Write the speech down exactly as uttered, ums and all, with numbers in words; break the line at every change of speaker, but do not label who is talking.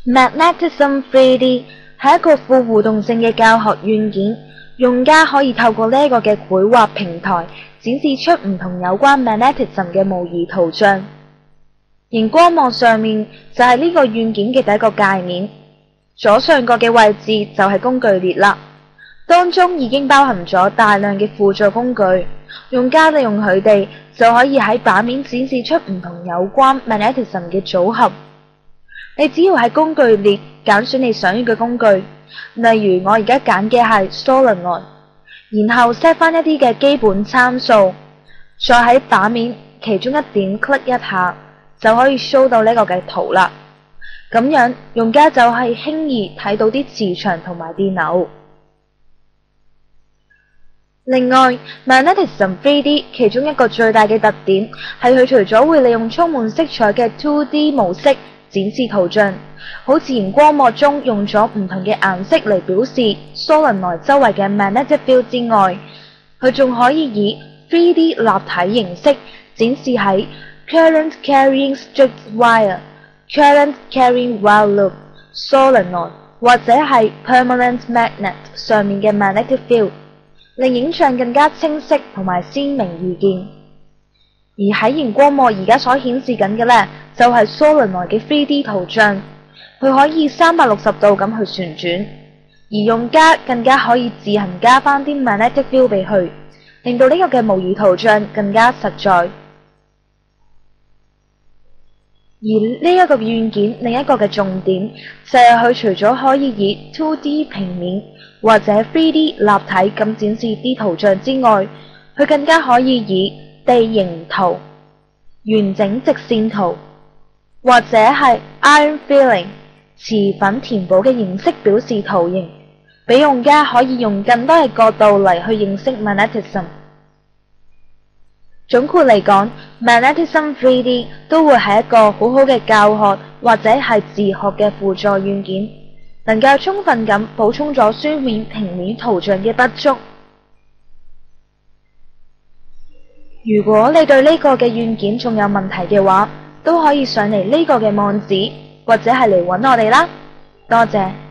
Magnetism 三 D 係一個富互動性嘅教學軟件，用家可以透過呢個嘅繪畫平台展示出唔同有關 Magnetism 嘅模擬圖像。熒光幕上面就係呢個軟件嘅第一個界面，左上角嘅位置就係工具列啦，當中已經包含咗大量嘅輔助工具，用家利用佢哋就可以喺版面展示出唔同有關 Magnetism 嘅組合。你只要喺工具列揀選你想要嘅工具，例如我而家揀嘅係 Solenoid， 然後 set 翻一啲嘅基本參數，再喺版面其中一點 click 一下，就可以 show 到呢個嘅圖啦。咁樣用家就係輕易睇到啲磁場同埋電流。另外 Magnetism 三 D 其中一個最大嘅特點係佢除咗會利用充滿色彩嘅 二 D 模式展示圖像，好似熒光幕中用咗唔同嘅顏色嚟表示 Solenoid 周圍嘅 magnetic field 之外，佢仲可以以 三 D 立體形式展示喺 Current Carrying Strict Wire、Current Carrying Wire Loop、Solenoid 或者係 Permanent Magnet 上面嘅 magnetic field， 令影像更加清晰同埋鮮明易見。而喺熒光幕而家所顯示緊嘅呢，就係 Solenoid 嘅 三 D 圖像，佢可以三百六十度咁去旋轉，而用家更加可以自行加翻啲 magnetic field 俾佢，令到呢個嘅模擬圖像更加實在。而呢一個軟件另一個嘅重點就係佢除咗可以以 二 D 平面或者三 D 立體咁展示啲圖像之外，佢更加可以以地形圖、完整直線圖或者係 iron filling 磁粉填補嘅形式表示圖形，俾用家可以用更多嘅角度嚟去認識 Magnetism。總括嚟講 ，Magnetism 三 D 都會係一個好好嘅教學或者係自學嘅輔助軟件，能夠充分咁補充咗書面平面圖像嘅不足。如果你對呢個嘅軟件仲有問題嘅話，都可以上嚟呢個嘅網址，或者係嚟搵我哋啦。多謝。